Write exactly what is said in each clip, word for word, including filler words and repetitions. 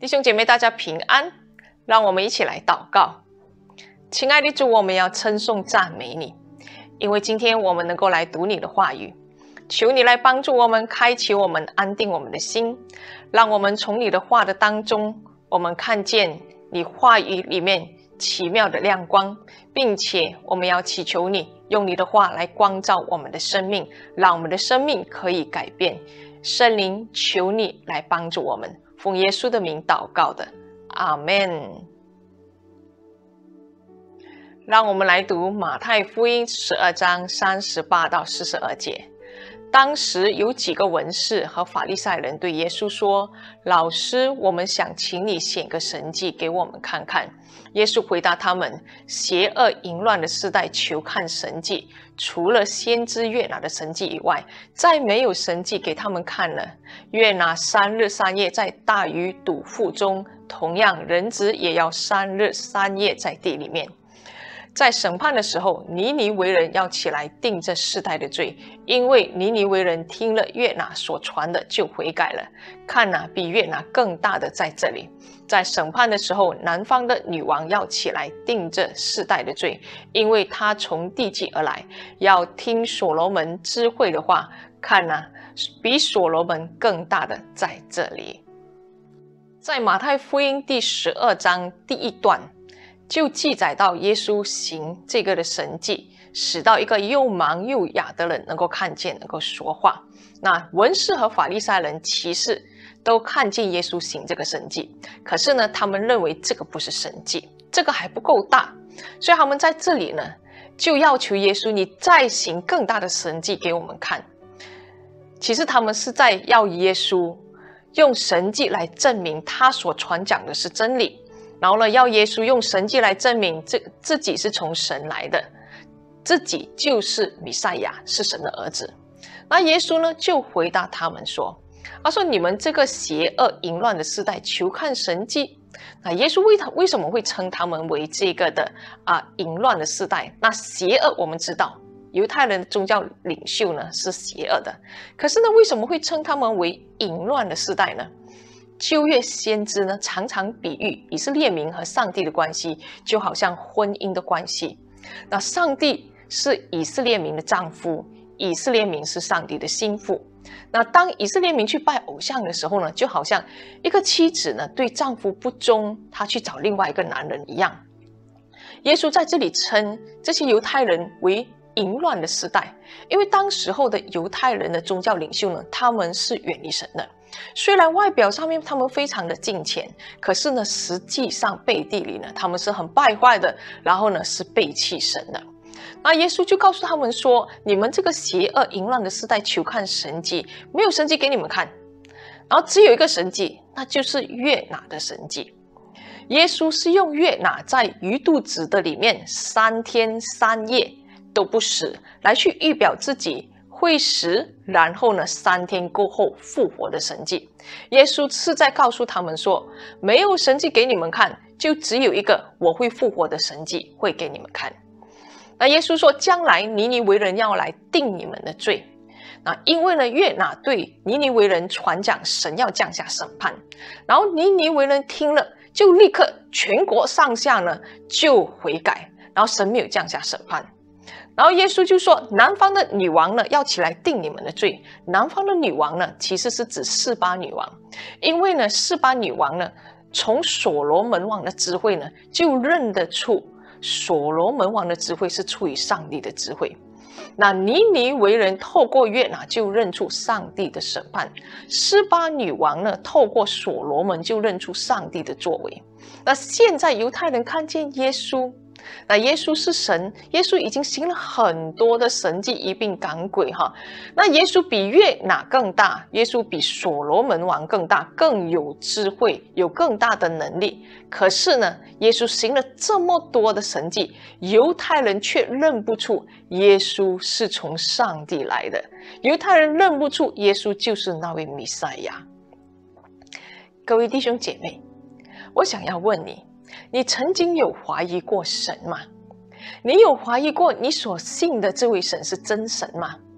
弟兄姐妹，大家平安，让我们一起来祷告。亲爱的主，我们要称颂赞美你，因为今天我们能够来读你的话语，求你来帮助我们，开启我们，安定我们的心，让我们从你的话的当中，我们看见你话语里面奇妙的亮光，并且我们要祈求你用你的话来光照我们的生命，让我们的生命可以改变。圣灵，求你来帮助我们，奉耶稣的名祷告的，阿们。让我们来读马太福音十二章三十八到四十二节。当时有几个文士和法利赛人对耶稣说：老师，我们想请你显个神迹给我们看看。耶稣回答他们：邪恶淫乱的世代求看神迹，除了先知约拿的神迹以外，再没有神迹给他们看了。约拿三日三夜在大鱼肚腹中，同样人子也要三日三夜在地里面。在审判的时候，尼尼微人要起来定这世代的罪，因为尼尼微人听了约拿所传的就悔改了。看哪，比约拿更大的在这里。在审判的时候，南方的女王要起来定这世代的罪，因为她从地极而来，要听所罗门智慧的话。看哪，比所罗门更大的在这里。在马太福音第十二章第一段就记载到耶稣行这个的神迹，使到一个又盲又哑的人能够看见，能够说话。那文士和法利赛人其实都看见耶稣行这个神迹，可是呢，他们认为这个不是神迹，这个还不够大，所以他们在这里呢，就要求耶稣，你再行更大的神迹给我们看。其实他们是在要耶稣用神迹来证明他所传讲的是真理。然后呢，要耶稣用神迹来证明这自己是从神来的，自己就是弥赛亚，是神的儿子。那耶稣呢，就回答他们说：他说你们这个邪恶淫乱的世代求看神迹。那耶稣为他为什么会称他们为这个的啊淫乱的世代？那邪恶我们知道，犹太人的宗教领袖呢是邪恶的，可是呢，为什么会称他们为淫乱的世代呢？旧约先知呢，常常比喻以色列民和上帝的关系，就好像婚姻的关系。那上帝是以色列民的丈夫，以色列民是上帝的心腹。那当以色列民去拜偶像的时候呢，就好像一个妻子呢对丈夫不忠，她去找另外一个男人一样。耶稣在这里称这些犹太人为淫乱的世代，因为当时候的犹太人的宗教领袖呢，他们是远离神的。虽然外表上面他们非常的敬虔，可是呢，实际上背地里呢，他们是很败坏的，然后呢，是背弃神的。那耶稣就告诉他们说：你们这个邪恶淫乱的世代求看神迹，没有神迹给你们看，然后只有一个神迹，那就是约拿的神迹。耶稣是用约拿在鱼肚子的里面三天三夜都不死，来去预表自己会死，然后呢，三天过后复活的神迹。耶稣是在告诉他们说，没有神迹给你们看，就只有一个我会复活的神迹会给你们看。那耶稣说，将来尼尼微人要来定你们的罪。那因为呢，约拿对尼尼微人传讲神要降下审判，然后尼尼微人听了，就立刻全国上下呢就悔改，然后神没有降下审判。然后耶稣就说，南方的女王呢要起来定你们的罪。南方的女王呢，其实是指示巴女王，因为呢，示巴女王呢，从所罗门王的智慧呢，就认得出所罗门王的智慧是出于上帝的智慧。那尼尼微人透过约拿就认出上帝的审判，示巴女王呢，透过所罗门就认出上帝的作为。那现在犹太人看见耶稣，那耶稣是神，耶稣已经行了很多的神迹，医病赶鬼哈。那耶稣比约拿更大，耶稣比所罗门王更大，更有智慧，有更大的能力。可是呢，耶稣行了这么多的神迹，犹太人却认不出耶稣是从上帝来的，犹太人认不出耶稣就是那位弥赛亚。各位弟兄姐妹，我想要问你，你曾经有怀疑过神吗？你有怀疑过你所信的这位神是真神吗？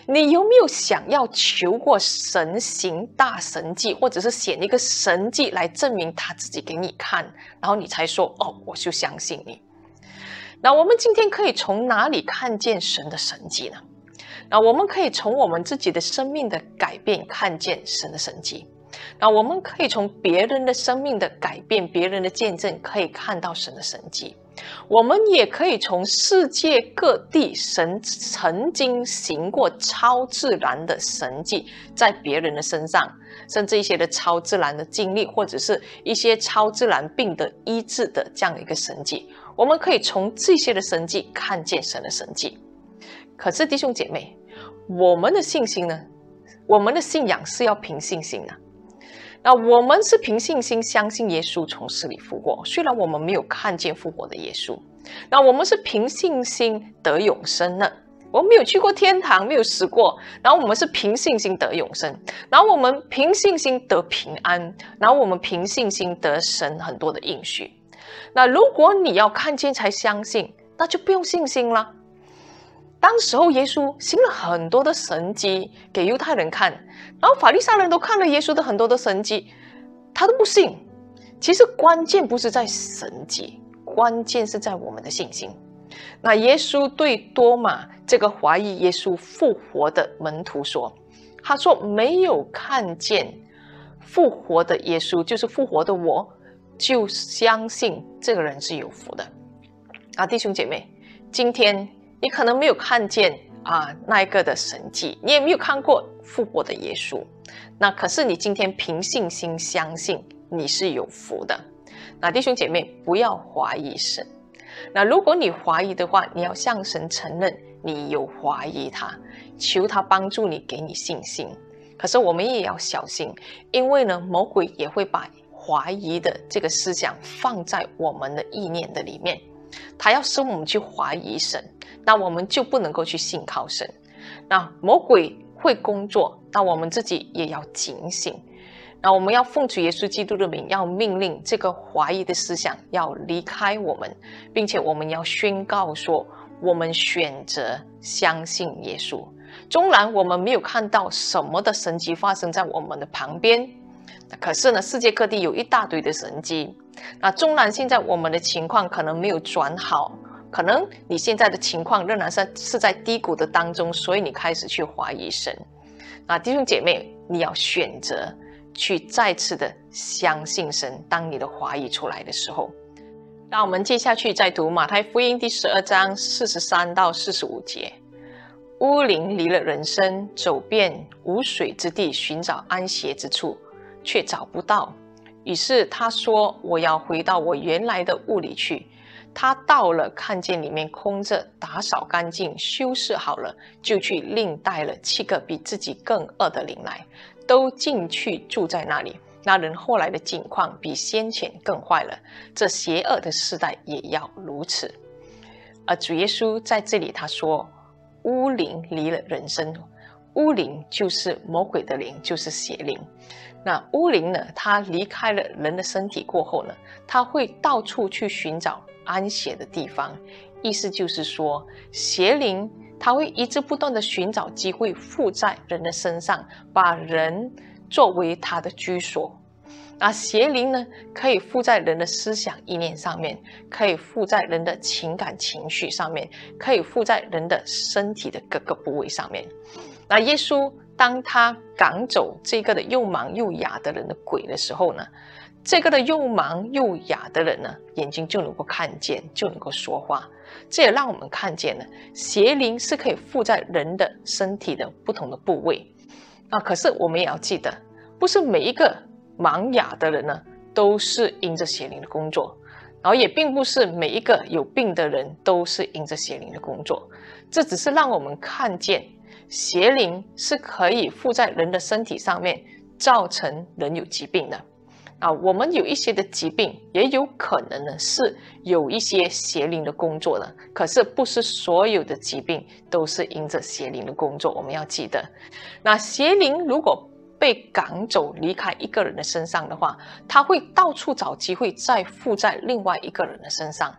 你有没有想要求过神行大神迹，或者是显一个神迹来证明他自己给你看，然后你才说哦，我就相信你。那我们今天可以从哪里看见神的神迹呢？那我们可以从我们自己的生命的改变看见神的神迹。那我们可以从别人的生命的改变，别人的见证可以看到神的神迹。我们也可以从世界各地神曾经行过超自然的神迹在别人的身上，甚至一些的超自然的经历，或者是一些超自然病的医治的这样的一个神迹，我们可以从这些的神迹看见神的神迹。可是弟兄姐妹，我们的信心呢？我们的信仰是要凭信心的。那我们是凭信心相信耶稣从死里复活，虽然我们没有看见复活的耶稣。那我们是凭信心得永生呢？我们没有去过天堂，没有死过，然后我们是凭信心得永生，然后我们凭信心得平安，然后我们凭信心得神很多的应许。那如果你要看见才相信，那就不用信心了。当时候耶稣行了很多的神迹给犹太人看，然后法利赛人都看了耶稣的很多的神迹，他都不信。其实关键不是在神迹，关键是在我们的信心。那耶稣对多马这个怀疑耶稣复活的门徒说，他说没有看见复活的耶稣，就是复活的我，就相信这个人是有福的。啊，弟兄姐妹，今天你可能没有看见啊那一个的神迹，你也没有看过复活的耶稣，那可是你今天凭信心相信你是有福的。那弟兄姐妹，不要怀疑神。那如果你怀疑的话，你要向神承认你有怀疑他，求他帮助你，给你信心。可是我们也要小心，因为呢，魔鬼也会把怀疑的这个思想放在我们的意念的里面，他要使我们去怀疑神，那我们就不能够去信靠神。那魔鬼会工作，那我们自己也要警醒。那我们要奉主耶稣基督的名，要命令这个怀疑的思想要离开我们，并且我们要宣告说，我们选择相信耶稣。纵然我们没有看到什么的神迹发生在我们的旁边，可是呢，世界各地有一大堆的神迹。那纵然现在我们的情况可能没有转好，可能你现在的情况仍然是是在低谷的当中，所以你开始去怀疑神。那弟兄姐妹，你要选择去再次的相信神，当你的怀疑出来的时候。让我们接下去再读马太福音第十二章四十三到四十五节。乌灵离了人身，走遍无水之地，寻找安歇之处，却找不到。于是他说，我要回到我原来的屋里去。他到了，看见里面空着，打扫干净，修饰好了，就去另带了七个比自己更恶的灵来，都进去住在那里。那人后来的境况比先前更坏了，这邪恶的世代也要如此。而主耶稣在这里他说，污灵离了人身。污灵就是魔鬼的灵，就是邪灵。那污灵呢，它离开了人的身体过后呢，它会到处去寻找安歇的地方。意思就是说，邪灵它会一直不断的寻找机会附在人的身上，把人作为他的居所。那邪灵呢，可以附在人的思想意念上面，可以附在人的情感情绪上面，可以附在人的身体的各个部位上面。那耶稣当他赶走这个的又盲又哑的人的鬼的时候呢，这个的又盲又哑的人呢，眼睛就能够看见，就能够说话。这也让我们看见了，邪灵是可以附在人的身体的不同的部位。啊，可是我们也要记得，不是每一个盲哑的人呢，都是因着邪灵的工作，然后也并不是每一个有病的人都是因着邪灵的工作。这只是让我们看见，邪灵是可以附在人的身体上面，造成人有疾病的。啊，我们有一些的疾病，也有可能呢是有一些邪灵的工作的，可是不是所有的疾病都是因着邪灵的工作，我们要记得。那邪灵如果被赶走离开一个人的身上的话，他会到处找机会再附在另外一个人的身上。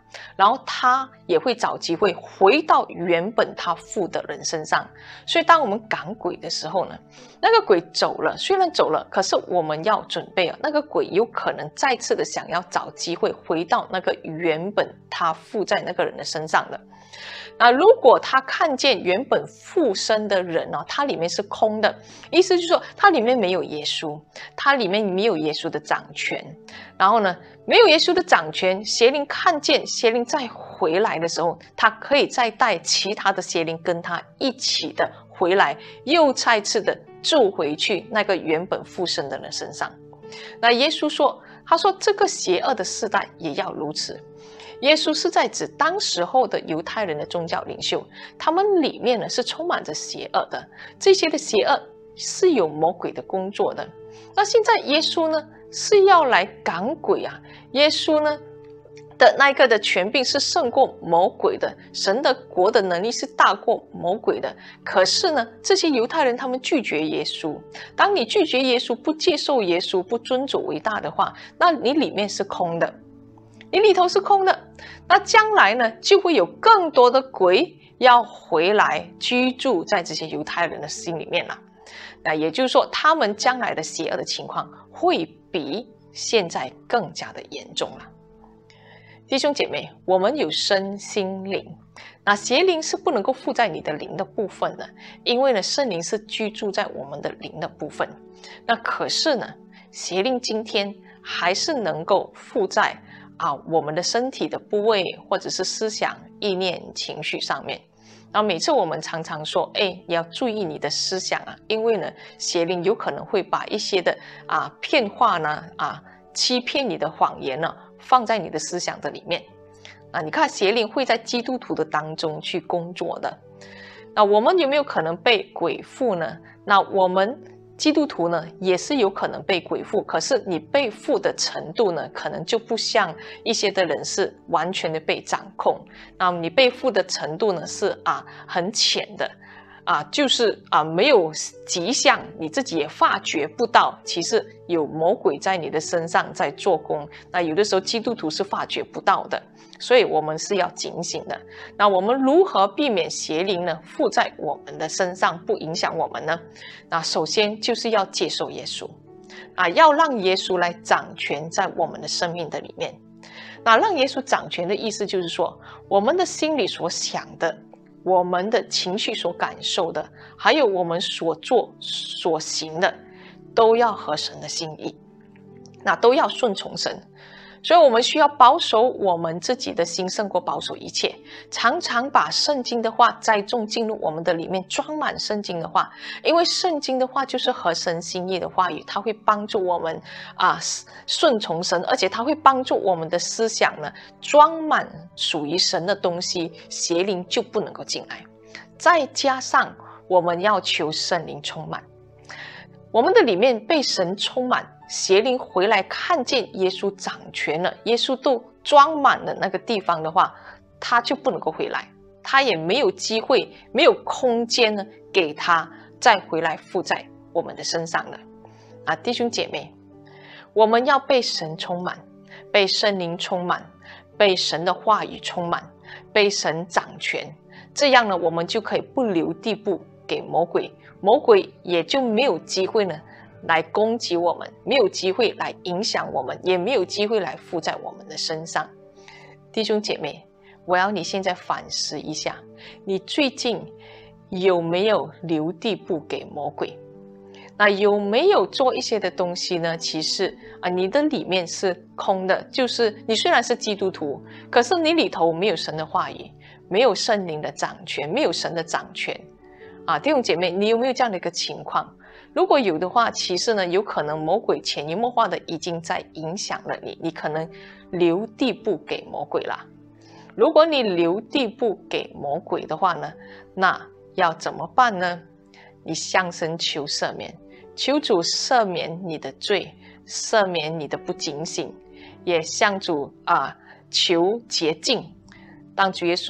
然后他也会找机会回到原本他附的人身上。所以当我们赶鬼的时候呢，那个鬼走了，虽然走了，可是我们要准备啊，那个鬼有可能再次的想要找机会回到那个原本他附在那个人的身上的。那如果他看见原本附身的人呢、啊，他里面是空的，意思就是说他里面没有耶稣，他里面没有耶稣的掌权。然后呢，没有耶稣的掌权，邪灵看见邪灵再回来的时候，他可以再带其他的邪灵跟他一起的回来，又再次的住回去那个原本附身的人身上。那耶稣说，他说这个邪恶的世代也要如此。耶稣是在指当时候的犹太人的宗教领袖，他们里面呢是充满着邪恶的，这些的邪恶是有魔鬼的工作的。那现在耶稣呢是要来赶鬼啊，耶稣呢的那个的权柄是胜过魔鬼的，神的国的能力是大过魔鬼的。可是呢，这些犹太人他们拒绝耶稣。当你拒绝耶稣，不接受耶稣，不尊主为大的话，那你里面是空的，你里头是空的。那将来呢，就会有更多的鬼要回来居住在这些犹太人的心里面了。那也就是说，他们将来的邪恶的情况会比现在更加的严重了。弟兄姐妹，我们有身心灵，那邪灵是不能够附在你的灵的部分的，因为呢，圣灵是居住在我们的灵的部分。那可是呢，邪灵今天还是能够附在啊我们的身体的部位，或者是思想、意念、情绪上面。然后每次我们常常说，哎，你要注意你的思想啊，因为呢，邪灵有可能会把一些的啊骗话呢，啊欺骗你的谎言呢，放在你的思想的里面。啊，你看邪灵会在基督徒的当中去工作的。那我们有没有可能被鬼附呢？那我们基督徒呢，也是有可能被鬼附，可是你被附的程度呢，可能就不像一些的人是完全的被掌控。那你被附的程度呢，是啊很浅的，啊就是啊没有迹象，你自己也发觉不到，其实有魔鬼在你的身上在做工。那有的时候基督徒是发觉不到的，所以我们是要警醒的。那我们如何避免邪灵呢附在我们的身上，不影响我们呢？那首先就是要接受耶稣，啊，要让耶稣来掌权在我们的生命的里面。那让耶稣掌权的意思就是说，我们的心里所想的，我们的情绪所感受的，还有我们所做所行的，都要合神的心意，那都要顺从神。所以我们需要保守我们自己的心胜过保守一切，常常把圣经的话栽种进入我们的里面，装满圣经的话，因为圣经的话就是合神心意的话语，它会帮助我们啊顺从神，而且它会帮助我们的思想呢装满属于神的东西，邪灵就不能够进来。再加上我们要求圣灵充满，我们的里面被神充满，邪灵回来看见耶稣掌权了，耶稣都装满了那个地方的话，他就不能够回来，他也没有机会，没有空间呢，给他再回来附在我们的身上了。啊，弟兄姐妹，我们要被神充满，被圣灵充满，被神的话语充满，被神掌权，这样呢，我们就可以不留地步给魔鬼，魔鬼也就没有机会呢来攻击我们，没有机会来影响我们，也没有机会来附在我们的身上。弟兄姐妹，我要你现在反思一下，你最近有没有留地步给魔鬼？那有没有做一些的东西呢？其实啊，你的里面是空的，就是你虽然是基督徒，可是你里头没有神的话语，没有圣灵的掌权，没有神的掌权啊，弟兄姐妹，你有没有这样的一个情况？如果有的话，其实呢，有可能魔鬼潜移默化的已经在影响了你，你可能留地步给魔鬼了。如果你留地步给魔鬼的话呢，那要怎么办呢？你向神求赦免，求主赦免你的罪，赦免你的不警醒，也向主啊求洁净。当主耶稣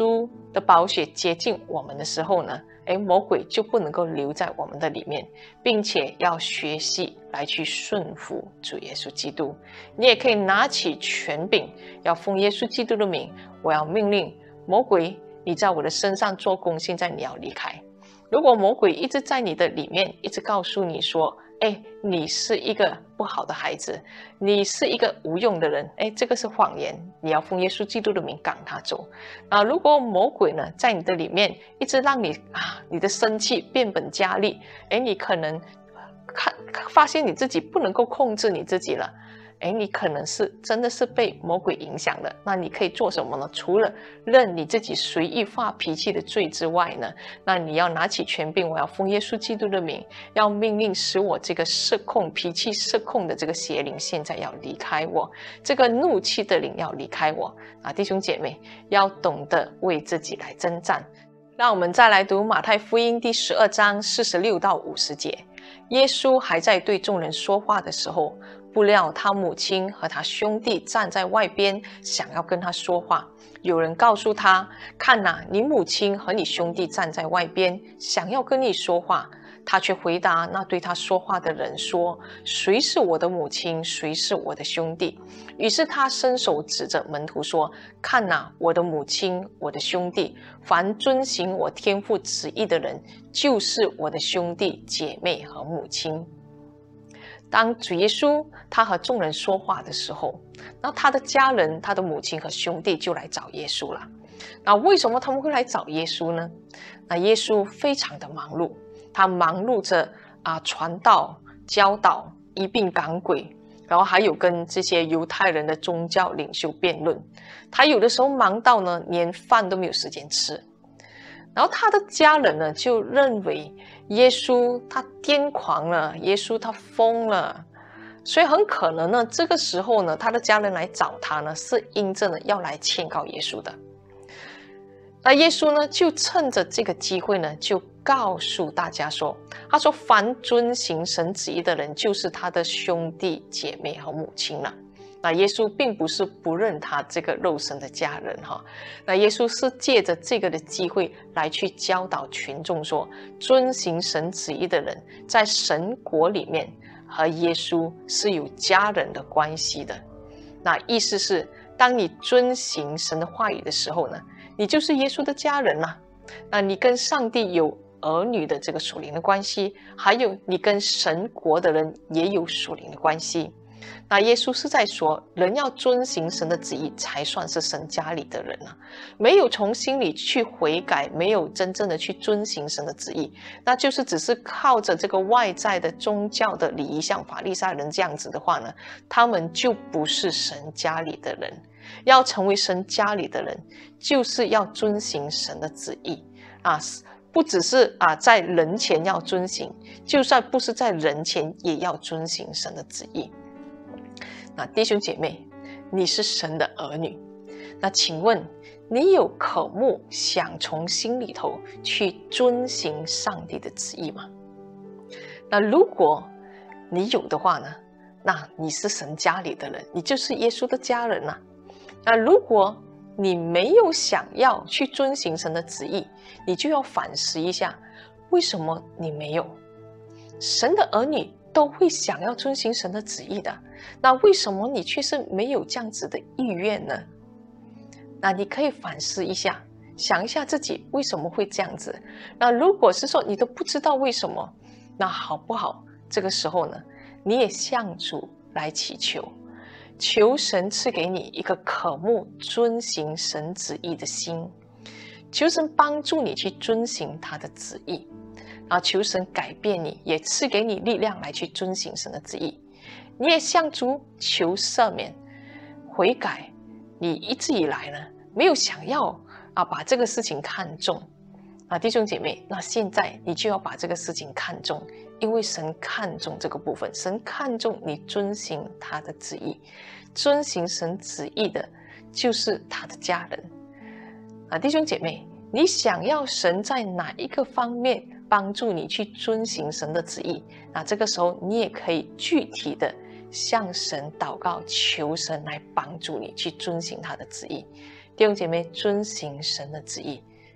的宝血接近我们的时候呢，哎，魔鬼就不能够留在我们的里面，并且要学习来去顺服主耶稣基督。你也可以拿起权柄，要奉耶稣基督的名，我要命令魔鬼，你在我的身上做工，现在你要离开。如果魔鬼一直在你的里面，一直告诉你说，哎，你是一个不好的孩子，你是一个无用的人，哎，这个是谎言，你要奉耶稣基督的名赶他走。啊，如果魔鬼呢在你的里面一直让你啊，你的生气变本加厉，哎，你可能看发现你自己不能够控制你自己了。哎，你可能是真的是被魔鬼影响了，那你可以做什么呢？除了认你自己随意发脾气的罪之外呢，那你要拿起权柄，我要奉耶稣基督的名，要命令使我这个失控、脾气失控的这个邪灵现在要离开我，这个怒气的灵要离开我啊！弟兄姐妹要懂得为自己来征战。让我们再来读马太福音第十二章四十六到五十节。耶稣还在对众人说话的时候，不料他母亲和他兄弟站在外边，想要跟他说话。有人告诉他，看哪，你母亲和你兄弟站在外边，想要跟你说话。他却回答那对他说话的人说，谁是我的母亲，谁是我的兄弟？于是他伸手指着门徒说，看哪，我的母亲，我的兄弟，凡遵行我天父旨意的人，就是我的兄弟姐妹和母亲。当主耶稣他和众人说话的时候，那他的家人，他的母亲和兄弟就来找耶稣了。那为什么他们会来找耶稣呢？那耶稣非常的忙碌，他忙碌着啊传道、教导、医病赶鬼，然后还有跟这些犹太人的宗教领袖辩论。他有的时候忙到呢，连饭都没有时间吃。然后他的家人呢，就认为耶稣他癫狂了，耶稣他疯了，所以很可能呢，这个时候呢，他的家人来找他呢，是因着呢要来劝告耶稣的。那耶稣呢，就趁着这个机会呢，就告诉大家说，他说凡遵行神旨意的人，就是他的兄弟姐妹和母亲了。那耶稣并不是不认他这个肉身的家人哈，那耶稣是借着这个的机会来去教导群众说，遵行神旨意的人在神国里面和耶稣是有家人的关系的。那意思是，当你遵行神的话语的时候呢，你就是耶稣的家人啦。那你跟上帝有儿女的这个属灵的关系，还有你跟神国的人也有属灵的关系。那耶稣是在说，人要遵行神的旨意才算是神家里的人啊，没有从心里去悔改，没有真正的去遵行神的旨意，那就是只是靠着这个外在的宗教的礼仪，像法利赛人这样子的话呢，他们就不是神家里的人。要成为神家里的人，就是要遵行神的旨意啊，不只是啊在人前要遵行，就算不是在人前也要遵行神的旨意。那弟兄姐妹，你是神的儿女，那请问你有渴慕想从心里头去遵行上帝的旨意吗？那如果你有的话呢，那你是神家里的人，你就是耶稣的家人啊。那如果你没有想要去遵行神的旨意，你就要反思一下，为什么你没有？神的儿女都会想要遵行神的旨意的，那为什么你却是没有这样子的意愿呢？那你可以反思一下，想一下自己为什么会这样子。那如果是说你都不知道为什么，那好不好？这个时候呢，你也向主来祈求，求神赐给你一个渴慕遵行神旨意的心，求神帮助你去遵行他的旨意。然后求神改变你，也赐给你力量来去遵行神的旨意。你也向主求赦免、悔改。你一直以来呢，没有想要啊把这个事情看重啊，弟兄姐妹，那现在你就要把这个事情看重，因为神看重这个部分，神看重你遵行他的旨意，遵行神旨意的，就是他的家人啊，弟兄姐妹，你想要神在哪一个方面帮助你去遵行神的旨意，那这个时候你也可以具体的向神祷告，求神来帮助你去遵行他的旨意。弟兄姐妹，遵行神的旨意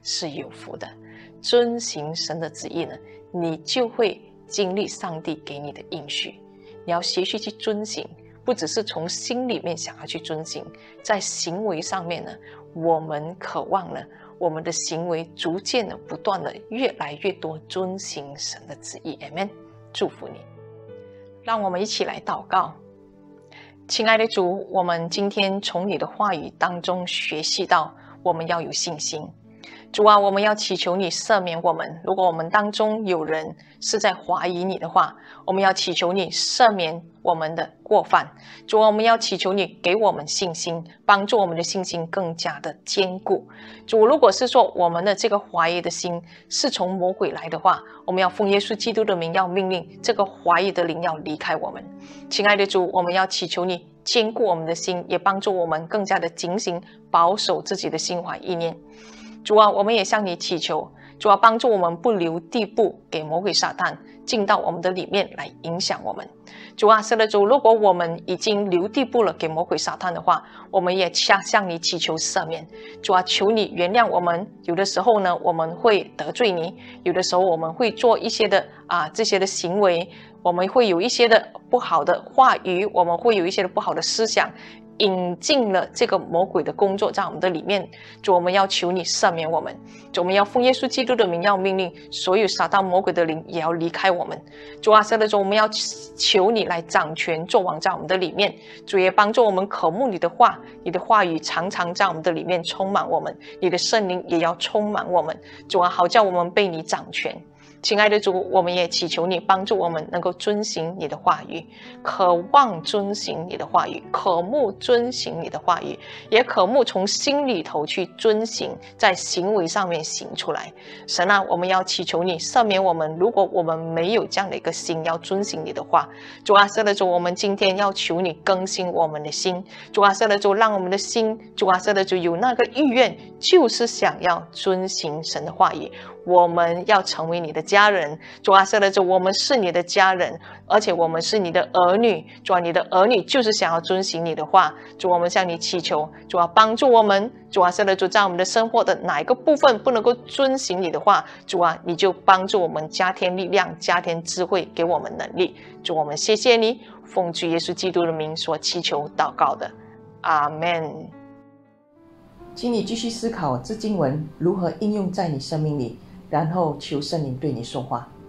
是有福的。遵行神的旨意呢，你就会经历上帝给你的应许。你要学习去遵行，不只是从心里面想要去遵行，在行为上面呢，我们渴望呢，我们的行为逐渐的、不断的、越来越多遵行神的旨意。 Amen。 祝福你。让我们一起来祷告。亲爱的主，我们今天从你的话语当中学习到，我们要有信心。主啊，我们要祈求你赦免我们，如果我们当中有人是在怀疑你的话，我们要祈求你赦免我们的过犯。主啊，我们要祈求你给我们信心，帮助我们的信心更加的坚固。主，如果是说我们的这个怀疑的心是从魔鬼来的话，我们要奉耶稣基督的名，要命令这个怀疑的灵要离开我们。亲爱的主，我们要祈求你坚固我们的心，也帮助我们更加的警醒，保守自己的心怀意念。主啊，我们也向你祈求，主啊，帮助我们不留地步给魔鬼撒旦进到我们的里面来影响我们。主啊，是的主，如果我们已经留地步了给魔鬼撒旦的话，我们也向向你祈求赦免。主啊，求你原谅我们，有的时候呢，我们会得罪你，有的时候我们会做一些的啊这些的行为，我们会有一些的不好的话语，我们会有一些的不好的思想，引进了这个魔鬼的工作在我们的里面。主，我们要求你赦免我们。主，我们要奉耶稣基督的名，要命令所有撒旦魔鬼的灵也要离开我们。主啊，是的主，我们要求你来掌权作王在我们的里面。主，也帮助我们渴慕你的话，你的话语常常在我们的里面充满我们，你的圣灵也要充满我们。主啊，好叫我们被你掌权。亲爱的主，我们也祈求你帮助我们能够遵行你的话语，渴望遵行你的话语，渴慕遵行你的话语，也渴慕从心里头去遵行，在行为上面行出来。神啊，我们要祈求你赦免我们，如果我们没有这样的一个心要遵行你的话。主啊，是的主，我们今天要求你更新我们的心。主啊，是的主，让我们的心，主啊，是的主，有那个意愿，就是想要遵行神的话语。我们要成为你的家人。主啊，是的主，我们是你的家人，而且我们是你的儿女。主啊，你的儿女就是想要遵行你的话。主，我们向你祈求，主啊，帮助我们。主啊，是的主，在我们的生活的哪一个部分不能够遵行你的话，主啊，你就帮助我们加添力量，加添智慧，给我们能力。主，我们谢谢你，奉主耶稣基督的名所祈求祷告的，阿们。 请你继续思考这经文如何应用在你生命里，然后求圣灵对你说话。